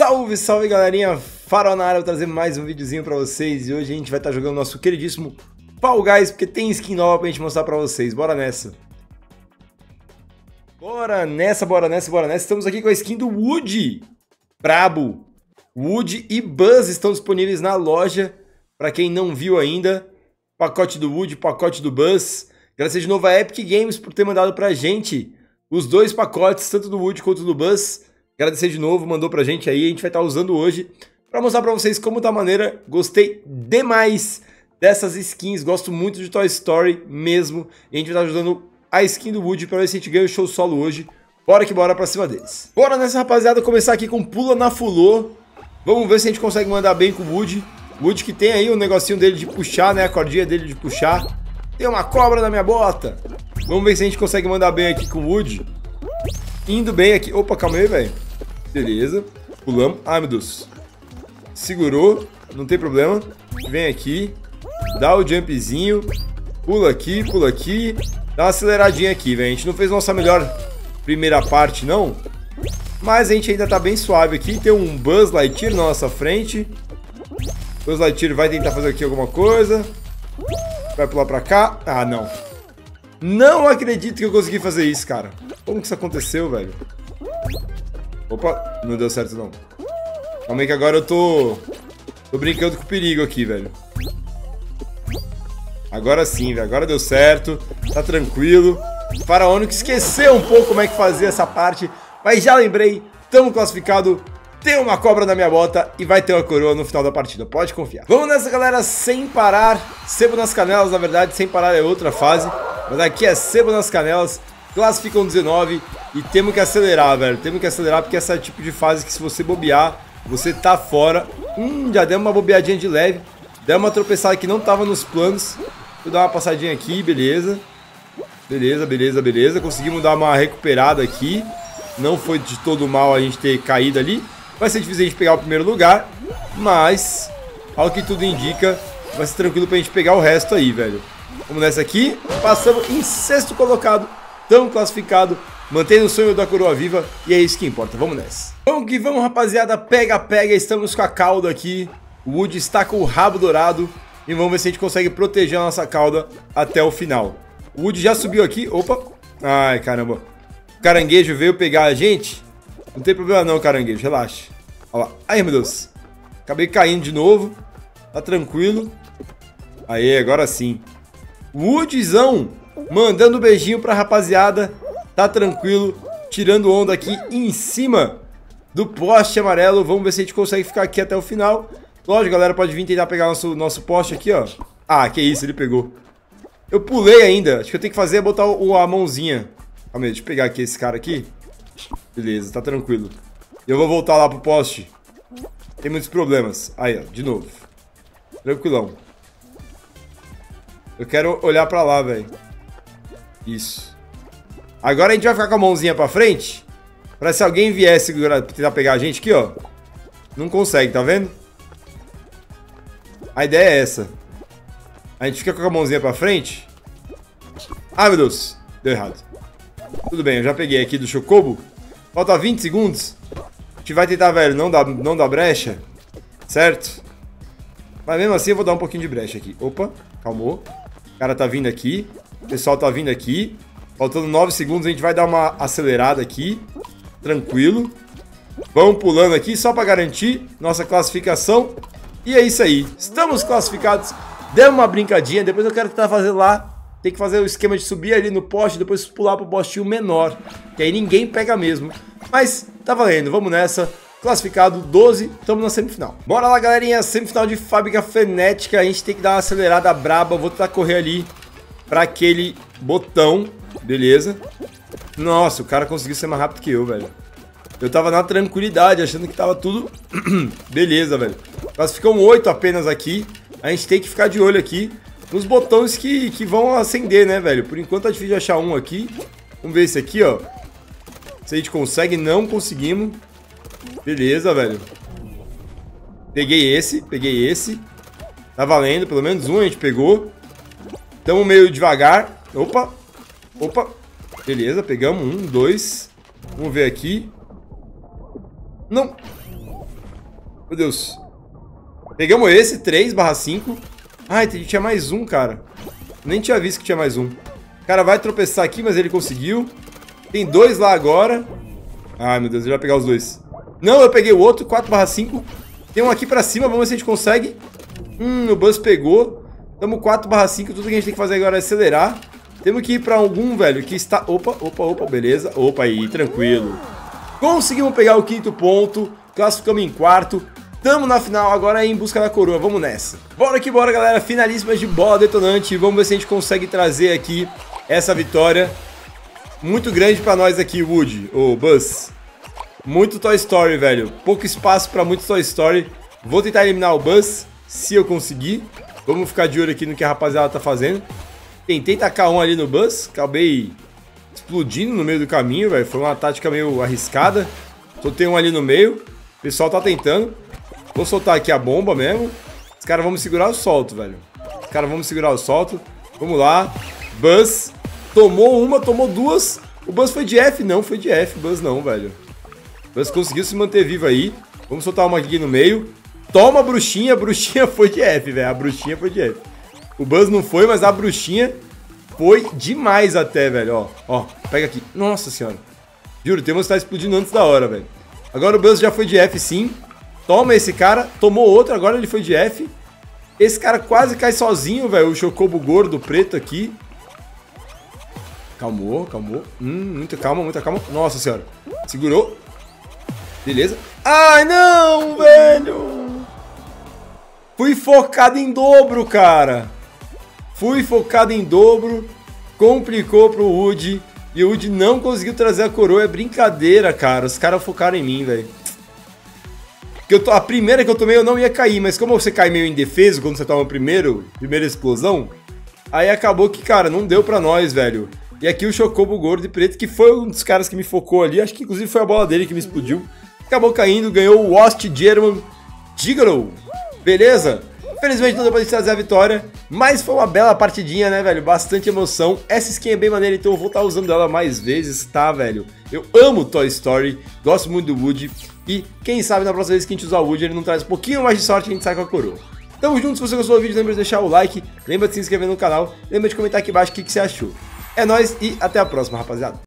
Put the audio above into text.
Salve, salve galerinha, Farol na área, eu vou trazer mais um videozinho pra vocês. E hoje a gente vai estar jogando nosso queridíssimo Fall Guys, porque tem skin nova pra gente mostrar pra vocês. Bora nessa. Bora nessa, bora nessa, bora nessa. Estamos aqui com a skin do Woody. Brabo. Woody e Buzz estão disponíveis na loja. Pra quem não viu ainda, pacote do Woody, pacote do Buzz. Agradecer de novo a Epic Games por ter mandado pra gente os dois pacotes, tanto do Woody quanto do Buzz. Agradecer de novo, mandou pra gente aí, a gente vai estar usando hoje pra mostrar pra vocês como tá a maneira. Gostei demais dessas skins, gosto muito de Toy Story mesmo. E a gente vai estar usando a skin do Woody pra ver se a gente ganha o show solo hoje. Bora que bora pra cima deles. Bora nessa, rapaziada, começar aqui com Pula na Fulô. Vamos ver se a gente consegue mandar bem com o Woody. O Woody que tem aí o negocinho dele de puxar, né, a cordinha dele de puxar. Tem uma cobra na minha bota. Vamos ver se a gente consegue mandar bem aqui com o Woody. Indo bem aqui. Opa, calma aí, velho. Beleza. Pulamos. Ai, meu Deus. Segurou. Não tem problema. Vem aqui. Dá o jumpzinho. Pula aqui, pula aqui. Dá uma aceleradinha aqui, velho. A gente não fez nossa melhor primeira parte, não. Mas a gente ainda tá bem suave aqui. Tem um Buzz Lightyear na nossa frente. Buzz Lightyear vai tentar fazer aqui alguma coisa. Vai pular pra cá. Ah, não. Não acredito que eu consegui fazer isso, cara. Como que isso aconteceu, velho? Opa, não deu certo não. Calma aí que agora eu tô brincando com o perigo aqui, velho. Agora sim, velho. Agora deu certo. Tá tranquilo. Faraônico esqueceu um pouco como é que fazia essa parte. Mas já lembrei. Tamo classificado. Tem uma cobra na minha bota e vai ter uma coroa no final da partida. Pode confiar. Vamos nessa, galera, sem parar. Sebo nas canelas, na verdade. Sem parar é outra fase. Mas aqui é sebo nas canelas. Classificam 19 e temos que acelerar, velho. Temos que acelerar porque essa é o tipo de fase que se você bobear, você tá fora. Já deu uma bobeadinha de leve. Deu uma tropeçada que não tava nos planos. Deixa eu dar uma passadinha aqui, beleza. Beleza, beleza, beleza. Conseguimos dar uma recuperada aqui. Não foi de todo mal a gente ter caído ali. Vai ser difícil a gente pegar o primeiro lugar. Mas, ao que tudo indica, vai ser tranquilo pra gente pegar o resto aí, velho. Vamos nessa aqui. Passamos em sexto colocado. Estamos classificados, mantendo o sonho da coroa viva e é isso que importa, vamos nessa. Vamos que vamos, rapaziada, pega, pega, estamos com a cauda aqui, o Woody está com o rabo dourado e vamos ver se a gente consegue proteger a nossa cauda até o final. O Woody já subiu aqui, opa, ai caramba, o caranguejo veio pegar a gente, não tem problema não, caranguejo, relaxa. Olha lá, ai meu Deus, acabei caindo de novo, tá tranquilo, aí agora sim, Woodzão. Mandando um beijinho pra rapaziada. Tá tranquilo. Tirando onda aqui em cima do poste amarelo. Vamos ver se a gente consegue ficar aqui até o final. Lógico, galera, pode vir tentar pegar nosso poste aqui, ó. Ah, que isso, ele pegou. Eu pulei ainda. Acho que eu tenho que fazer é botar a mãozinha. Calma aí, deixa eu pegar aqui esse cara aqui. Beleza, tá tranquilo. Eu vou voltar lá pro poste. Tem muitos problemas. Aí, ó, de novo. Tranquilão. Eu quero olhar pra lá, velho. Isso. Agora a gente vai ficar com a mãozinha pra frente. Pra se alguém viesse tentar pegar a gente aqui, ó. Não consegue, tá vendo? A ideia é essa. A gente fica com a mãozinha pra frente. Ai, meu Deus. Deu errado. Tudo bem, eu já peguei aqui do Chocobo. Falta 20 segundos. A gente vai tentar, velho, não dar brecha. Certo? Mas mesmo assim eu vou dar um pouquinho de brecha aqui. Opa, calmou. O cara tá vindo aqui. O pessoal tá vindo aqui. Faltando 9 segundos, a gente vai dar uma acelerada aqui. Tranquilo. Vamos pulando aqui só pra garantir nossa classificação. E é isso aí. Estamos classificados. Demos uma brincadinha. Depois eu quero tentar fazer lá. Tem que fazer o esquema de subir ali no poste. Depois pular pro postinho menor. Que aí ninguém pega mesmo. Mas tá valendo. Vamos nessa. Classificado 12. Estamos na semifinal. Bora lá, galerinha. Semifinal de Fábrica Frenética. A gente tem que dar uma acelerada braba. Vou tentar correr ali pra aquele botão, beleza. Nossa, o cara conseguiu ser mais rápido que eu, velho. Eu tava na tranquilidade, achando que tava tudo beleza, velho. Classificam 8 apenas aqui. A gente tem que ficar de olho aqui nos botões que vão acender, né, velho. Por enquanto tá difícil de achar um aqui. Vamos ver esse aqui, ó. Se a gente consegue, não conseguimos. Beleza, velho. Peguei esse. Tá valendo, pelo menos um a gente pegou. Tamo meio devagar. Opa. Opa. Beleza, pegamos um, dois. Vamos ver aqui. Não. Meu Deus. Pegamos esse, 3/5. Ai, tinha mais um, cara. Nem tinha visto que tinha mais um. O cara vai tropeçar aqui, mas ele conseguiu. Tem 2 lá agora. Ai, meu Deus, ele vai pegar os 2. Não, eu peguei o outro, 4/5. Tem um aqui pra cima, vamos ver se a gente consegue. O Buzz pegou. Tamo 4/5, tudo que a gente tem que fazer agora é acelerar. Temos que ir pra algum, velho, que está... Opa, beleza. Opa, aí, tranquilo. Conseguimos pegar o 5º ponto. Classificamos em 4º. Tamo na final, agora é em busca da coroa. Vamos nessa. Bora que bora, galera. Finalíssimas de bola detonante. Vamos ver se a gente consegue trazer aqui essa vitória. Muito grande pra nós aqui, Woody. Ô, Buzz. Muito Toy Story, velho. Pouco espaço pra muito Toy Story. Vou tentar eliminar o Buzz, se eu conseguir. Vamos ficar de olho aqui no que a rapaziada tá fazendo. Tentei tacar um ali no Buzz. Acabei explodindo no meio do caminho, velho. Foi uma tática meio arriscada. Soltei um ali no meio. O pessoal tá tentando. Vou soltar aqui a bomba mesmo. Os caras vão me segurar, eu solto, velho. Os caras vão me segurar, eu solto. Vamos lá. Buzz. Tomou uma, tomou 2. O Buzz foi de F? Não, foi de F. Buzz não, velho. O Buzz conseguiu se manter vivo aí. Vamos soltar uma aqui no meio. Toma a bruxinha. A bruxinha foi de F, velho. A bruxinha foi de F. O Buzz não foi, mas a bruxinha foi demais até, velho. Ó, ó. Pega aqui. Nossa senhora. Juro, tem uma que tá explodindo antes da hora, velho. Agora o Buzz já foi de F, sim. Toma esse cara. Tomou outro, agora ele foi de F. Esse cara quase cai sozinho, velho. O Chocobo gordo preto aqui. Calmou, calmou. Muita calma, muita calma. Nossa senhora. Segurou. Beleza. Ai, não, velho. Fui focado em dobro, cara. Fui focado em dobro. Complicou pro Woody. E o Woody não conseguiu trazer a coroa. É brincadeira, cara. Os caras focaram em mim, velho. A primeira que eu tomei eu não ia cair. Mas como você cai meio indefeso quando você toma a primeira explosão, aí acabou que, cara, não deu pra nós, velho. E aqui o Chocobo gordo e preto, que foi um dos caras que me focou ali. Acho que inclusive foi a bola dele que me explodiu. Acabou caindo, ganhou o Lost German Gigolo. Beleza? Felizmente não deu pra gente trazer a vitória, mas foi uma bela partidinha, né, velho? Bastante emoção. Essa skin é bem maneira, então eu vou estar usando ela mais vezes, tá, velho? Eu amo Toy Story, gosto muito do Woody. E quem sabe na próxima vez que a gente usar o Woody, ele não traz um pouquinho mais de sorte e a gente sai com a coroa. Tamo junto, se você gostou do vídeo, lembra de deixar o like, lembra de se inscrever no canal, lembra de comentar aqui embaixo o que você achou. É nóis e até a próxima, rapaziada.